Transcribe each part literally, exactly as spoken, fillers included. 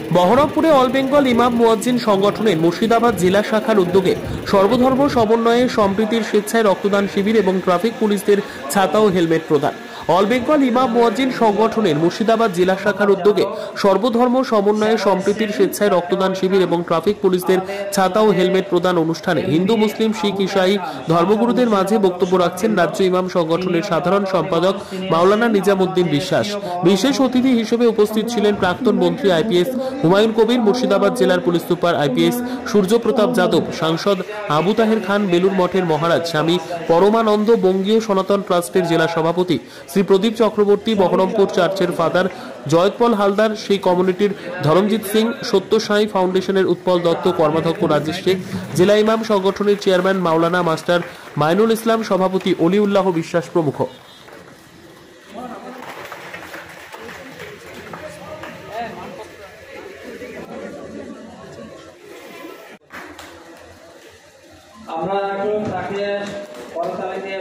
বহরমপুরে অল বেঙ্গল ইমাম মুয়াজ্জিন সংগঠনের মুর্শিদাবাদ জেলা শাখার উদ্যোগে সর্বধর্ম সমন্বয়ে সম্প্রীতির স্বেচ্ছায় রক্তদান শিবির এবং ট্রাফিক পুলিশদের ছাতা ও হেলমেট প্রদান। অল বেঙ্গল ইমাম মুয়াজ্জিন সংগঠনের মুর্শিদাবাদ জেলা শাখার উদ্যোগে সর্বধর্ম সমন্বয়ে সম্প্রীতির স্বেচ্ছায় রক্তদান শিবির এবং ট্রাফিক পুলিশদের ছাতা ও হেলমেট প্রদান অনুষ্ঠানে হিন্দু, মুসলিম, শিখ, ইসাই ধর্মগুরুদের মাঝে বক্তব্য রাখছেন রাজ্য ইমাম সংগঠনের সাধারণ সম্পাদক মাওলানা নিজামুদ্দিন বিশ্বাস। বিশেষ অতিথি হিসেবে উপস্থিত ছিলেন প্রাক্তন মন্ত্রী আইপিএস হুমায়ুন কবির, মুর্শিদাবাদ জেলার police super IPS Suryapratap Yadav, সাংসদ আবু তাহের খান, বেলুর মঠের মহারাজ স্বামী পরমানন্দ, বঙ্গীয় সনাতন ট্রাস্টের জেলা সভাপতি শ্রী প্রদীপ চক্রবর্তী, বহরমপুর চার্চের ফাদার জয়তপল হালদার, সেই কমিউনিটির ধরমজিৎ সিং, সত্য সাই ফাউন্ডেশনের উৎপল দত্ত, কর্মাধ্যক্ষ রাজেশ শেখ, জেলা ইমাম সংগঠনের চেয়ারম্যান মাওলানা মাস্টার মাইনুল ইসলাম, সভাপতি অলিউল্লাহ বিশ্বাস প্রমুখ। আমরা একটু তাকে পরতালিতে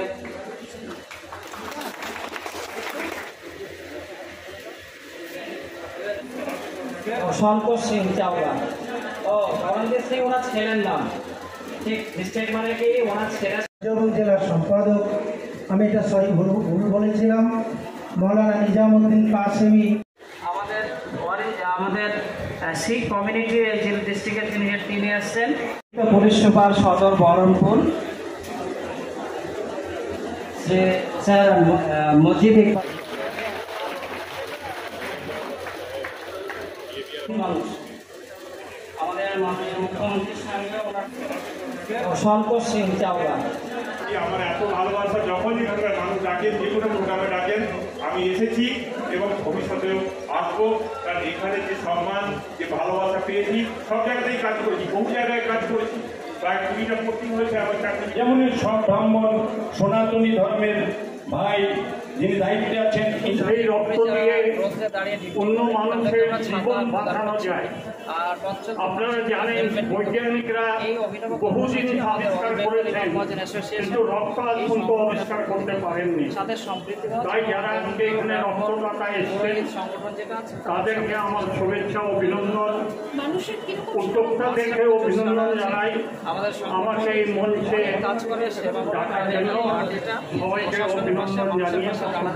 সন্তোষ সিং চাওলা ও ধরমজিৎ সিং ওনার ছেলের নাম, ঠিক মিস্টেক মানে কি ওনার ছেলে জেলার সম্পাদক। আমি এটা সরি ভুল ভুল বলেছিলাম। মৌলানা নিজামুদ্দিন কাসেমি আমাদের আমাদের শিখ কমিউনিটির যে ডিস্ট্রিক্টের তিনি তিনি আসছেন পুলিশ সুপার সদর বহরমপুর যে স্যার মজিদ মানুষ আমাদের মাননীয় মুখ্যমন্ত্রীর সঙ্গে সন্তোষ সিং চাওলা। আমার এত ভালোবাসা যখনই মানুষ ডাকেন, যে কোনো প্রোগ্রামে ডাকেন আমি এসেছি এবং ভবিষ্যতেও আসবো, কারণ এখানে যে সম্মান, যে ভালোবাসা পেয়েছি, সব জায়গাতেই কাজ করেছি, বহু জায়গায় কাজ করেছি, প্রায় কুড়িটা পোস্টিং হয়েছে আমার চাকরি। যেমনই সব ব্রাহ্মণ সনাতনী ধর্মের ভাই যিনি দায়িত্বে আছেন, এই রক্ত দিয়ে অন্য মানুষের জীবন বাঁচানো যায়। আপনারা জানেন বৈজ্ঞানিকরা বহুদিন আবিষ্কার করেছেন, কিন্তু রক্ত আজ পর্যন্ত আবিষ্কার করতে পারেননি। তাই যারা আজকে এখানে রক্তদাতা এসেছেন তাদেরকে আমার শুভেচ্ছা ও অভিনন্দন, উদ্যোক্তাদেরকে অভিনন্দন জানাই। আমাকে এই মঞ্চে ডাকার জন্য সবাইকে অভিনন্দন জানিয়ে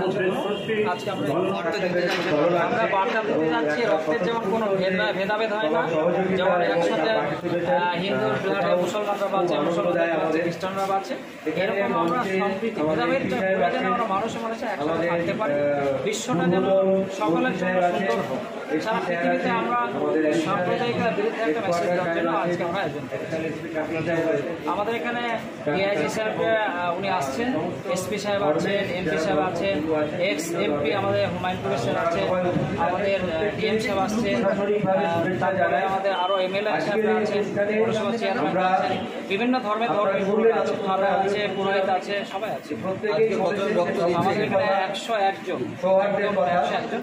আমরা বার্তা দিতে যাচ্ছি রক্তের যেমন কোনো ভেদাভেদ হয় না, যেমন একসাথে হিন্দু মুসলমানরা বাঁচে, মুসলমানরা বাঁচে, খ্রিস্টানরা বাঁচে, এরকম আমরা সম্প্রীতি ভেদাভেদ যেন আমরা মানুষে মানুষে একসাথে থাকতে পারি, বিশ্বটা যেন সকলের জন্য সুন্দর হোক। সারা পৃথিবীতে আমরা সাম্প্রদায়িকতার বিরুদ্ধে একটা মেসেজ দেওয়ার জন্য আজকে আমরা আয়োজন করেছি। আমাদের এখানে ডিআইজি সাহেব উনি আসছেন, এসপি সাহেব আছেন, এমপি সাহেব আছেন, এক্স এমপি আমাদের হুমায়ুন কবির স্যার আছেন, আমাদের ডিএম সাহেব আসছেন, তারপরে আমাদের আরও এমএলএ সাহেবরা আছেন, পৌরসভা চেয়ারম্যান আছেন, বিভিন্ন ধর্মের ধর্মের গুরু আছে, ফাদার আছে, পুরোহিত আছে, সবাই আছে। আমাদের এখানে একশো একজন একশো একজন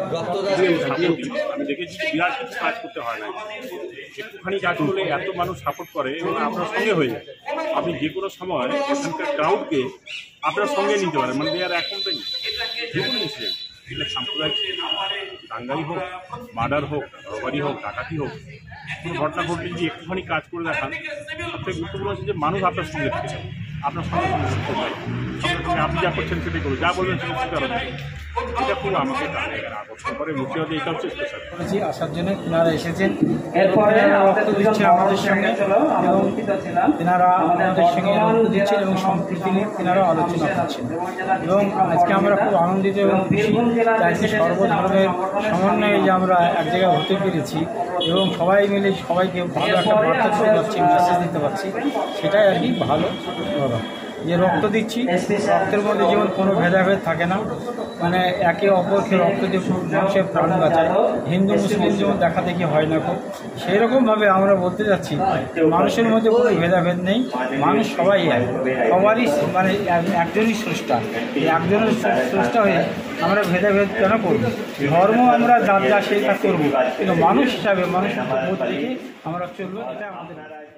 আমি দেখেছি বিরাট কিছু কাজ করতে হয় না, একটুখানি কাজ করলে এত মানুষ সাপোর্ট করে এবং আপনার সঙ্গে হয়ে যায়। আপনি যে কোনো সময় এখানকার ক্রাউডকে আপনার সঙ্গে নিতে পারেন, মানে দেয়ার অ্যাকাউন্টেন্ট যে কোনো ইনসিডেন্ট, সেটা সাম্প্রদায়িক দাঙ্গাই হোক, মার্ডার হোক, রবারি হোক, ডাকাতি হোক, কোনো ঘটনা ঘটলে যদি একটুখানি কাজ করে দেখান, সবথেকে গুরুত্বপূর্ণ হচ্ছে যে মানুষ আপনার সঙ্গে থেকে যাবে, আপনার সঙ্গে সঙ্গে সুস্থ হয়, সঙ্গে সঙ্গে আপনি যা করছেন সেটাই করুন, যা বলবেন সেটা স্বীকার হবে। এটা খুব আমাকে আকর্ষণ করে। মুর্শিদাবাদে এটা হচ্ছে স্পেশাল আসার জন্য তিনারা এসেছেন। এরপরে আমাদের আমাদের সঙ্গে তিনারা আমাদের সঙ্গে রক্ত দিচ্ছেন এবং সম্প্রীতি নিয়ে তিনারা আলোচনা করছেন এবং আজকে আমরা খুব আনন্দিত এবং খুশি। সর্বধর্মের সমন্বয়ে যে আমরা এক জায়গায় হতে পেরেছি এবং সবাই মিলে সবাইকে ভালো একটা বার্তা দিতে পারছি, মেসেজ দিতে পারছি, সেটাই আর কি ভালো বলা। যে রক্ত দিচ্ছি, রক্তের মধ্যে যেমন কোনো ভেদাভেদ থাকে না, মানে একে অপরকে রক্ত দিয়ে মানুষের প্রাণ বাঁচায়, হিন্দু মুসলিম যেমন দেখা দেখি হয় না খুব, সেই রকমভাবে আমরা বলতে যাচ্ছি মানুষের মধ্যে কোনো ভেদাভেদ নেই, মানুষ সবাই এক, সবারই মানে একজনই স্রষ্টা, একজনের স্রষ্টা হয়ে আমরা ভেদাভেদ কেন করবো? ধর্ম আমরা যার যা সেই কাজ করবো, কিন্তু মানুষ হিসাবে মানুষের মধ্যে থেকে আমরা চলবো, এটা আমাদের